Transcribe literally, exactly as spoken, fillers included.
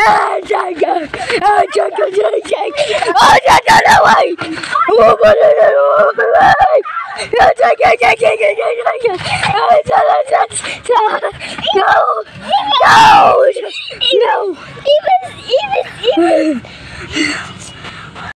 Ah, Jaga! Ah, Jaga, Jaga, Jaga! Ah, Jaga, away! Umupo na na, umupo na! Ah, Jaga, Jaga, Jaga, Jaga! Ah, Jaga, Jaga! No! No! No! Even, even, even.